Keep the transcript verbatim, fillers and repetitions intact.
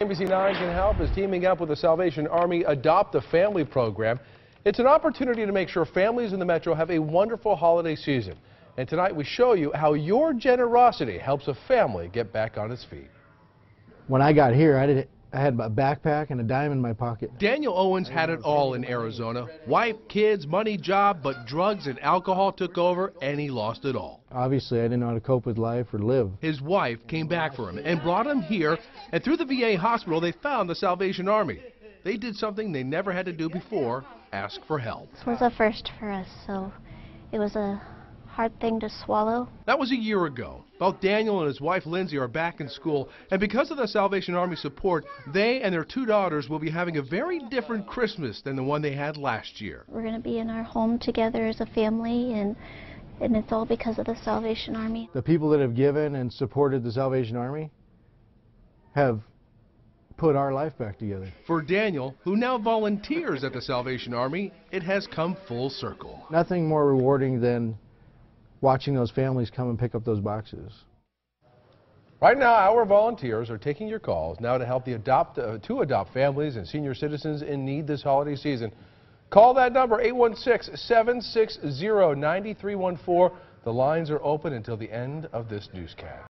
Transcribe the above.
K M B C nine Can Help is teaming up with the Salvation Army Adopt a Family program. It's an opportunity to make sure families in the metro have a wonderful holiday season. And tonight we show you how your generosity helps a family get back on its feet. When I got here, I, did, I had a backpack and a dime in my pocket. Daniel Owens had it all in Arizona. Wife, kids, money, job, but drugs and alcohol took over and he lost it all. Obviously, I didn't know how to cope with life or live. His wife came back for him and brought him here, and through the V A hospital they found the Salvation Army. They did something they never had to do before, ask for help. This was a first for us, so it was a hard thing to swallow. That was a year ago. Both Daniel and his wife Lindsay are back in school, and because of the Salvation Army support, they and their two daughters will be having a very different Christmas than the one they had last year. We're going to be in our home together as a family, and and it's all because of the Salvation Army. The people that have given and supported the Salvation Army have put our life back together. For Daniel, who now volunteers at the Salvation Army, it has come full circle. Nothing more rewarding than watching those families come and pick up those boxes. Right now, our volunteers are taking your calls now to help the adopt uh, to adopt families and senior citizens in need this holiday season. Call that number, eight one six, seven six zero, nine three one four. The lines are open until the end of this newscast.